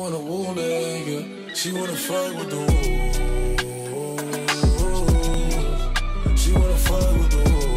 Wanna woo nigga, she wanna fight with the wolves. She wanna fight with the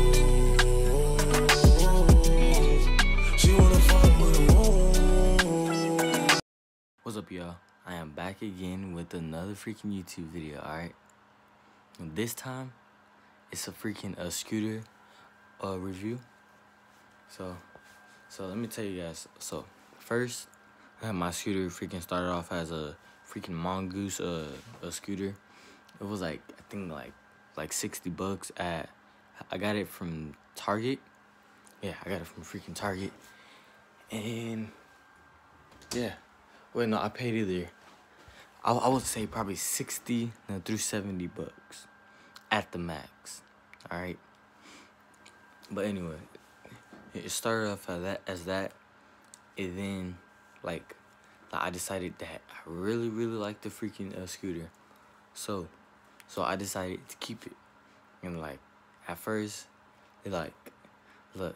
wolves. She wanna fight with the wolves. What's up, y'all? I am back again with another freaking YouTube video, alright? This time, it's a freaking scooter review. So let me tell you guys. So, first, my scooter freaking started off as a freaking Mongoose a scooter. It was like, I think like $60 at, I got it from Target. Yeah, I got it from freaking Target. And yeah, wait, no, I paid either, I would say probably 60 through $70 at the max. All right, but anyway, it started off as that, and then like I decided that I really like the freaking scooter, so I decided to keep it. And like at first, it like look,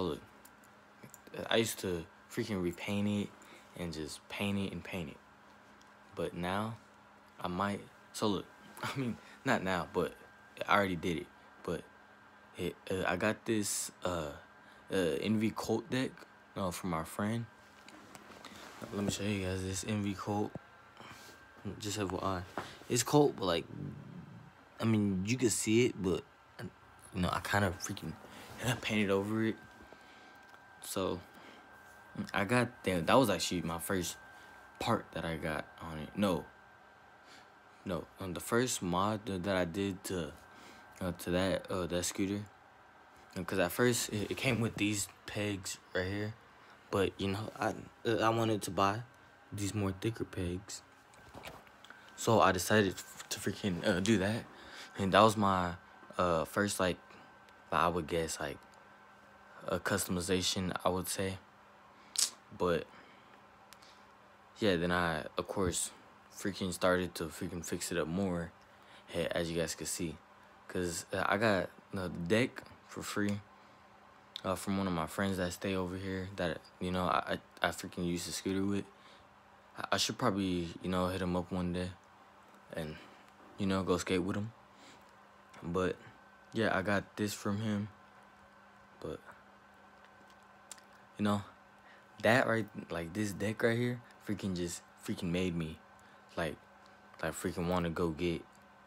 I used to freaking repaint it and just paint it, but now I might. So look, I mean, not now, but I already did it. But I got this Envy Colt deck from our friend. Let me show you guys this Envy Colt. Just FYI, it's Colt, but like, I mean, you can see it, but you know, I kind of freaking painted over it. So I got that was actually my first part that I got on it. No, the first mod that I did to that scooter, because at first it came with these pegs right here, but you know, I wanted to buy these more thicker pegs, so I decided to freaking do that. And that was my first, like, I would guess, like, a customization, I would say. But yeah, then I, of course, freaking started to freaking fix it up more, as you guys can see, because I got the deck for free from one of my friends that stay over here that, you know, I freaking use the scooter with. I should probably, you know, hit him up one day and, you know, go skate with him. But yeah, I got this from him. But you know, that right, like this deck right here, just made me like freaking want to go get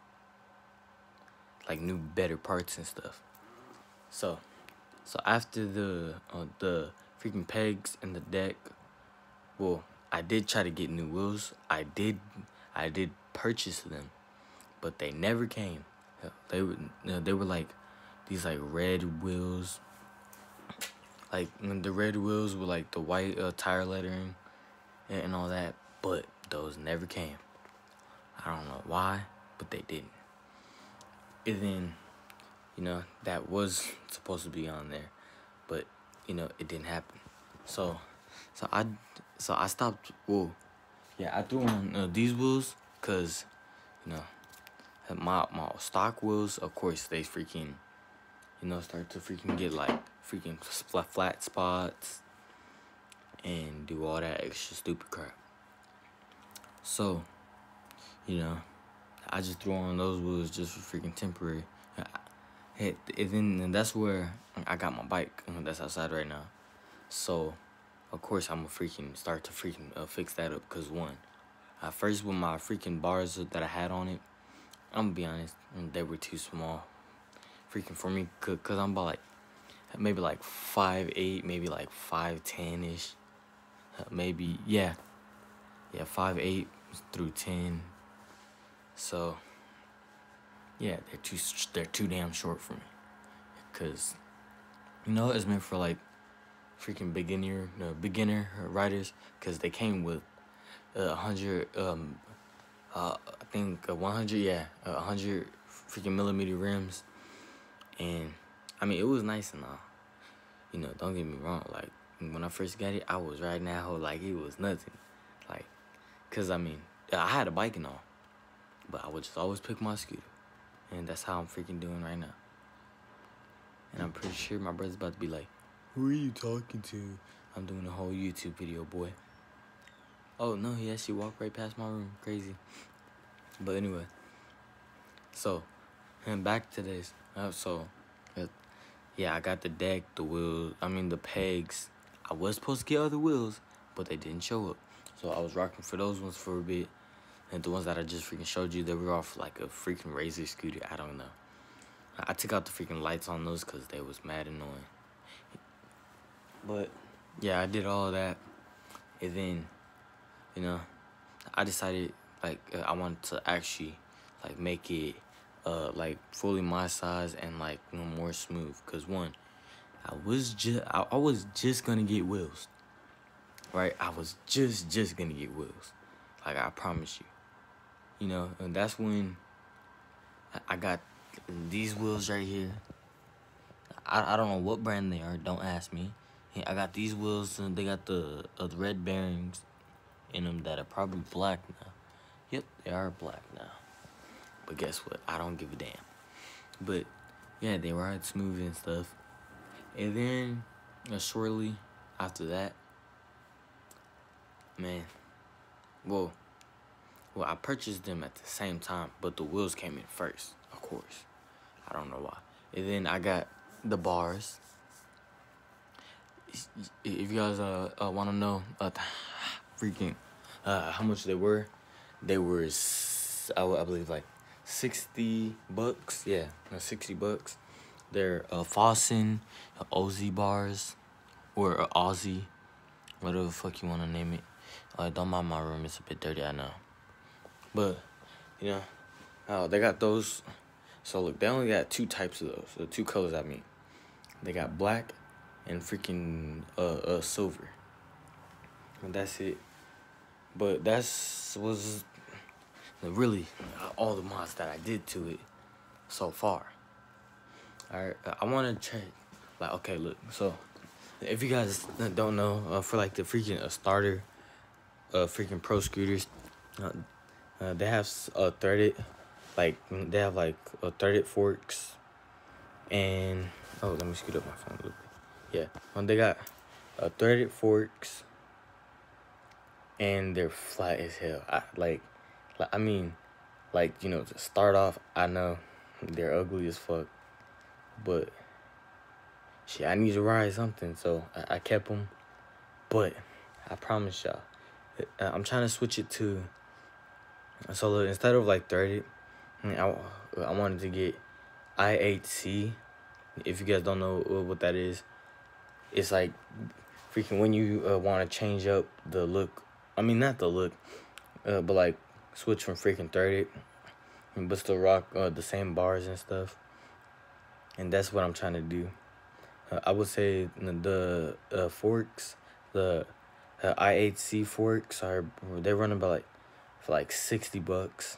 like new, better parts and stuff. So after the freaking pegs and the deck, well, I did try to get new wheels. I did purchase them, but they never came. They were like these like red wheels, like the red wheels with like the white tire lettering and all that, but those never came. I don't know why, but they didn't. And then, you know, that was supposed to be on there, but you know, it didn't happen. So I stopped. Well, yeah, I threw on these wheels because, you know, my stock wheels, of course, they freaking, you know, start to freaking get like freaking flat spots and do all that extra stupid crap. So, you know, I just threw on those wheels just for freaking temporary. And that's where I got my bike that's outside right now. So, of course, I'm gonna freaking start to freaking fix that up. Cause one, first with my freaking bars that I had on it, I'm gonna be honest, they were too small, freaking for me. Cause I'm about like maybe like 5'8", maybe like 5'10" ish, maybe 5'8" through 10. So yeah, they're too damn short for me. Cause you know, it's meant for like freaking beginner riders. Cause they came with 100 I think 100 100 freaking millimeter rims. And I mean, it was nice and all, you know, don't get me wrong. Like when I first got it, I was riding that whole like it was nothing. Like, cause I mean, I had a bike and all, but I would just always pick my scooter. And that's how I'm freaking doing right now. And I'm pretty sure my brother's about to be like, who are you talking to? I'm doing a whole YouTube video, boy. Oh, no, he actually walked right past my room. Crazy. But anyway. So, and back to this. Yeah, I got the deck, the wheels, the pegs. I was supposed to get other wheels, but they didn't show up. So I was rocking for those ones for a bit. And the ones that I just freaking showed you, they were off like a freaking Razor scooter. I don't know. I took out the freaking lights on those because they was mad annoying. But, yeah, I did all of that. And then, you know, I decided, like, I wanted to actually, like, make it, like, fully my size and, like, you know, more smooth. Because, one, I was just gonna get wheels. Right? I was just gonna get wheels. Like, I promise you. You know, and that's when I got these wheels right here. I don't know what brand they are. Don't ask me. Yeah, I got these wheels, and they got the red bearings in them that are probably black now. Yep, they are black now. But guess what? I don't give a damn. But, yeah, they ride smooth and stuff. And then, shortly after that, man, well, I purchased them at the same time, but the wheels came in first, of course. I don't know why. And then I got the bars. If you guys want to know freaking how much they were I believe like $60. Yeah, $60. They're Fossen OZ bars or Aussie, whatever the fuck you want to name it. Don't mind my room, it's a bit dirty, I know. But, you know, they got those. So, look, they only got two types of those. The two colors, I mean. They got black and freaking silver. And that's it. But was really all the mods that I did to it so far. Alright, I want to check. Like, okay, look. So, if you guys don't know, for like the freaking starter, freaking pro scooters, they have threaded, like they have like threaded forks, and let me scoot up my phone a little bit. Yeah, they got threaded forks, and they're flat as hell. I mean, you know, to start off, I know they're ugly as fuck, but shit, I need to ride something, so I kept them. But I promise y'all, I'm trying to switch it to. So look, instead of like 30, I wanted to get I8C. If you guys don't know what that is, it's like freaking when you want to change up the look. I mean, not the look, but like switch from freaking 30, but still rock the same bars and stuff. And that's what I'm trying to do. I would say the forks, the I8C forks they're running about for like $60,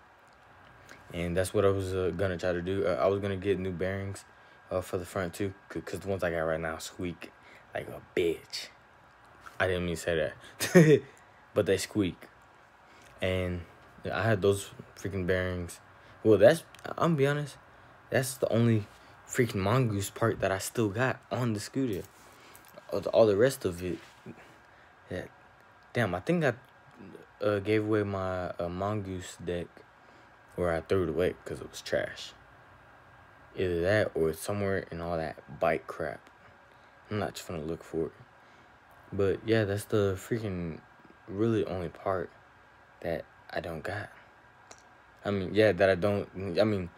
and that's what I was gonna try to do. I was gonna get new bearings for the front too, cause the ones I got right now squeak like a bitch. I didn't mean to say that, but they squeak. And I had those freaking bearings. Well, I'm gonna be honest, that's the only freaking mongoose part that I still got on the scooter. All the rest of it, yeah. Damn, I think I gave away my mongoose deck, or I threw it away because it was trash. Either that or it's somewhere in all that bike crap. I'm not just gonna look for it. But yeah, that's the freaking really only part that I don't got. I mean, yeah, that I don't. I mean,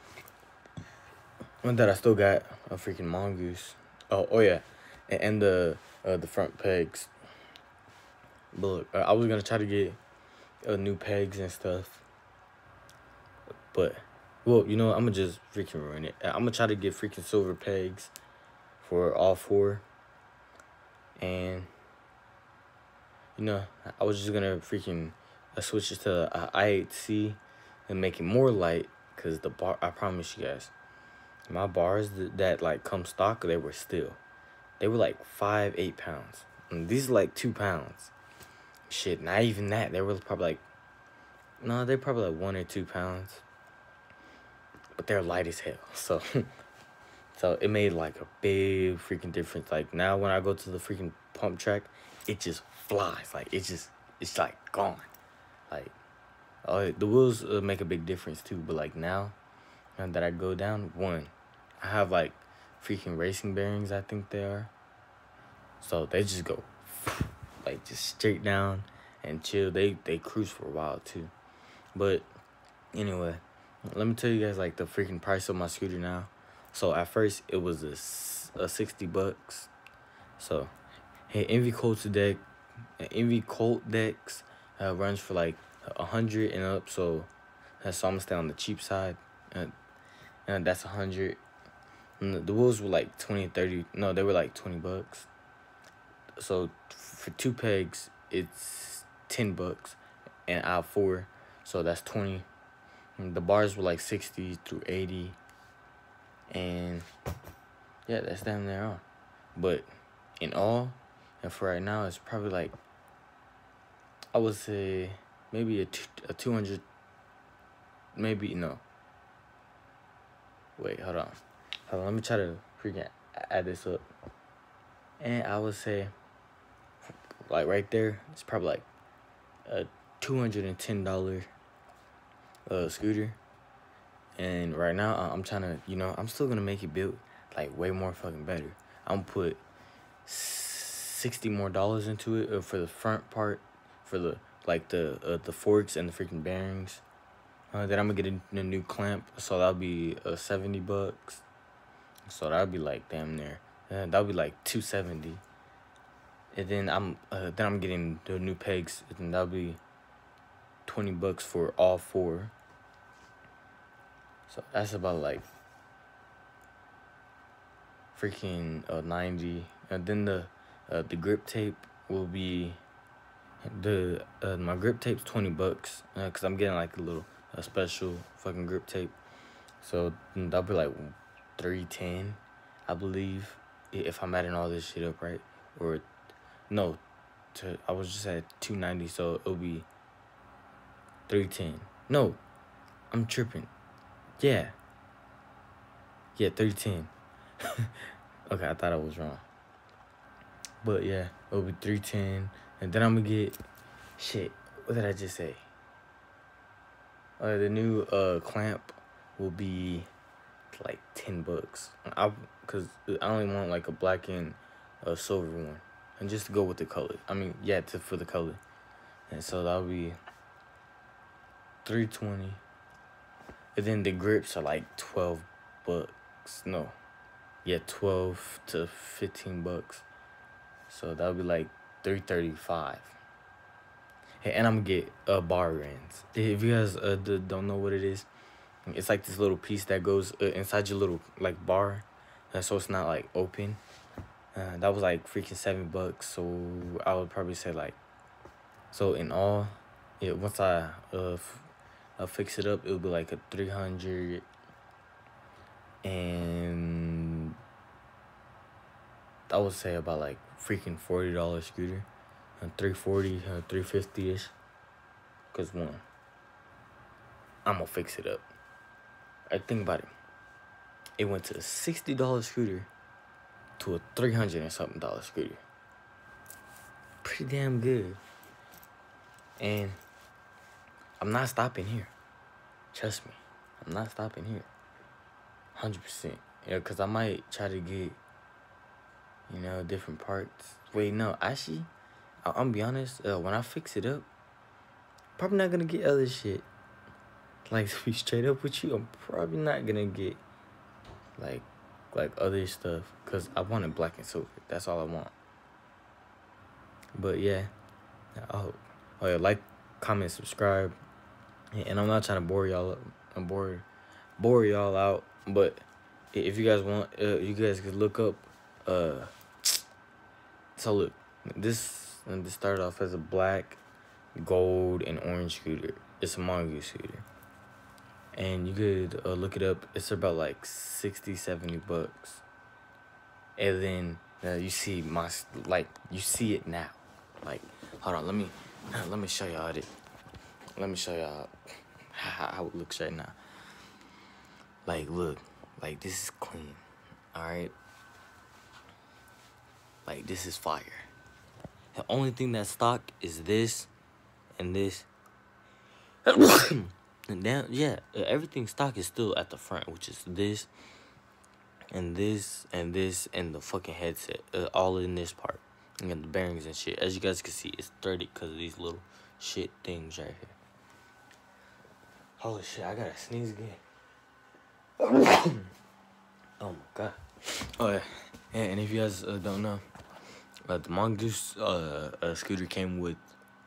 one that I still got a freaking mongoose. Oh yeah, and the front pegs. But look, I was gonna try to get new pegs and stuff. But, well, you know, I'm gonna just freaking ruin it. I'm gonna try to get freaking silver pegs for all four. And, you know, I was just gonna freaking switch it to I8C and make it more light. Because the bar, I promise you guys, my bars that like come stock, they were like 8 pounds. And these are like 2 pounds. Shit, not even that. They were probably like, no, they're probably like 1 or 2 pounds. But they're light as hell. So it made like a big freaking difference. Like now when I go to the freaking pump track, it just flies. Like it just it's like gone. Like, the wheels make a big difference too. But like now that I go down, I have like freaking racing bearings, I think they are. So they just go like just straight down and chill. They cruise for a while too. But anyway, let me tell you guys like the freaking price of my scooter now. So at first it was a $60. So hey, Envy Colt Decks runs for like 100 and up. So I'm gonna stay on the cheap side. And that's 100. And the wheels were like 20, 30. No, they were like $20. So for 2 pegs, it's $10, and I have 4, so that's 20. And the bars were like 60 through 80, and yeah, that's damn near all. But in all, and for right now, it's probably like, I would say maybe a 200. Maybe no. Wait, hold on. Let me try to freaking add this up. And I would say, like right there, it's probably like a $210 scooter. And right now, I'm trying to, I'm still gonna make it built like way more fucking better. I'm gonna put $60 more into it for the front part, for the forks and the freaking bearings. Then I'm gonna get a new clamp, so that'll be $70. So that'll be like damn near. That'll be like $270. And then I'm getting the new pegs, and that'll be $20 for all 4. So that's about like freaking 90. And then the grip tape will be my grip tape's $20, cause I'm getting like a special fucking grip tape. So that'll be like $310, I believe, if I'm adding all this shit up right. Or no, I was just at $290, so it'll be $310. No, I'm tripping. Yeah, $310. Okay, I thought I was wrong. But yeah, it'll be $310, and then I'm gonna get shit. What did I just say? The new clamp will be like $10. Cause I only want like a black and a silver one, and just to go with the color. I mean, yeah, for the color. And so that'll be $320. And then the grips are like $12. No, yeah, $12 to $15. So that'll be like $335. Hey, and I'm gonna get bar ends. If you guys don't know what it is, it's like this little piece that goes inside your little like bar, so it's not like open. That was like freaking $7. So I would probably say like, so in all, yeah, once I fix it up, it'll be like a 300 and I would say about like freaking $40 scooter, $340, $350ish. Cause I'm gonna fix it up. I think about it. It went to a $60 scooter to a $300 and something scooter. Pretty damn good. And I'm not stopping here. Trust me, I'm not stopping here. 100%. Yeah, cause I might try to get, different parts. Wait, no, actually, I'm gonna be honest. When I fix it up, probably not gonna get other shit. Like, to be straight up with you, I'm probably not gonna get like other stuff, cause I want it black and silver. That's all I want. But yeah, oh yeah, like, comment, subscribe. And I'm not trying to bore y'all up. I'm bore y'all out. But if you guys want, you guys could look up. So look, this started off as a black, gold, and orange scooter. It's a Mongoose scooter. And you could look it up. It's about like $60-$70. And then you see you see it now. Like, hold on, let me show y'all it. Let me show y'all how it looks right now. Like, look, like, this is clean, all right? Like, this is fire. The only thing that's stock is this and this. And then, yeah, everything stock is still at the front, which is this, and this, and this, and the fucking headset, all in this part. And the bearings and shit. As you guys can see, it's threaded because of these little shit things right here. Holy shit, I gotta sneeze again. Oh my god. Oh yeah, and if you guys don't know, the Mongoose scooter came with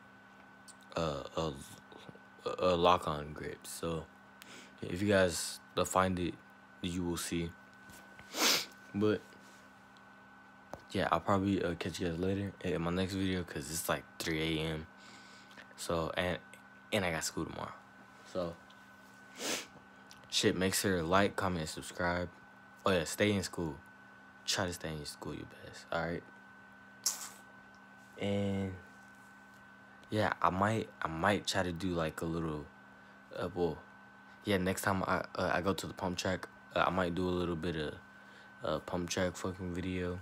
a lock-on grip. So if you guys find it, you will see. But yeah, I'll probably catch you guys later in my next video because it's like 3 a.m. So and I got school tomorrow. So shit, make sure to like, comment, and subscribe. Oh yeah, stay in school. Try to stay in school your best. All right. And yeah, I might try to do like a little, well, yeah. Next time I go to the pump track, I might do a little bit of pump track fucking video.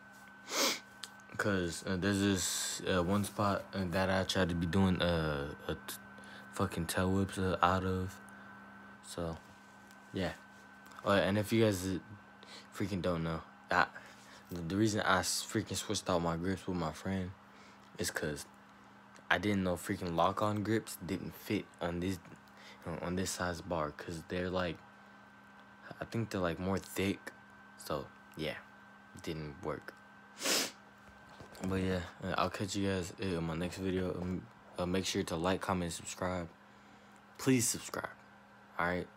Cause there's this one spot that I tried to be doing fucking tail whips out of. So yeah. And if you guys freaking don't know, the reason I freaking switched out my grips with my friend is cause I didn't know freaking lock-on grips didn't fit on this size bar, cause they're like, I think they're like more thick. So yeah, it didn't work. But yeah, I'll catch you guys in my next video. Make sure to like, comment, and subscribe. Please subscribe. All right.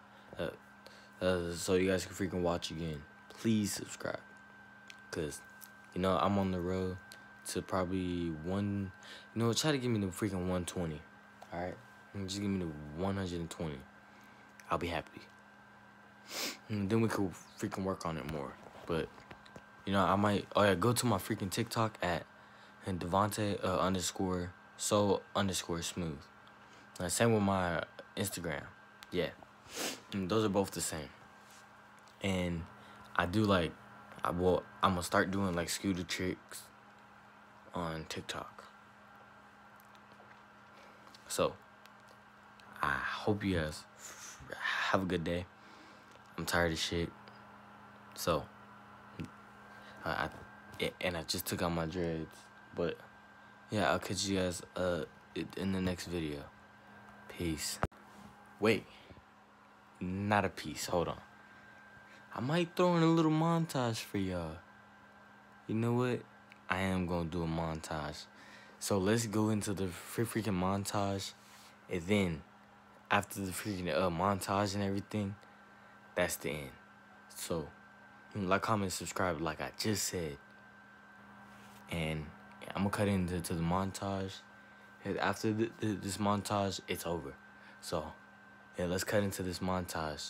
So you guys can freaking watch again. Please subscribe. Cause you know I'm on the road to probably try to give me the freaking 120. All right. Just give me the 120. I'll be happy. And then we could freaking work on it more. But you know, I might, go to my freaking TikTok at Devontae _so_smooth. Same with my Instagram. Yeah. And those are both the same. And I do like, I'm gonna start doing like scooter tricks on TikTok. So, I hope you guys have a good day. I'm tired of shit. So, I just took out my dreads, but yeah, I'll catch you guys in the next video. Peace. Wait, not a piece. Hold on. I might throw in a little montage for y'all. You know what? I am gonna do a montage. So let's go into the freaking montage, and then after the freaking montage and everything, that's the end. So like, comment, subscribe, like I just said. And I'm gonna cut into the montage. And after this montage, it's over. So, yeah, let's cut into this montage.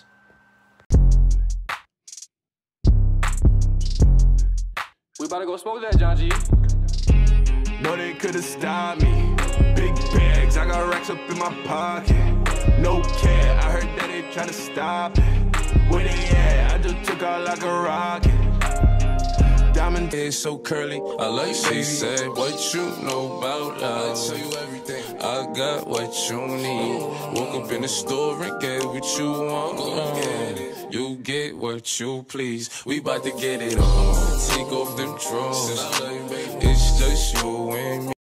We about to go smoke that, John G. No, they could've stopped me. Big bags, I got racks up in my pocket. No care, I heard that they try to stop it. Where they at? I just took out like a rocket. Diamond is so curly. I like she said, what you know about love? I tell you everything. I got what you need. Woke up in the store and get what you want. You get what you please. We bout to get it on. Take off them drawers. It's just you and me.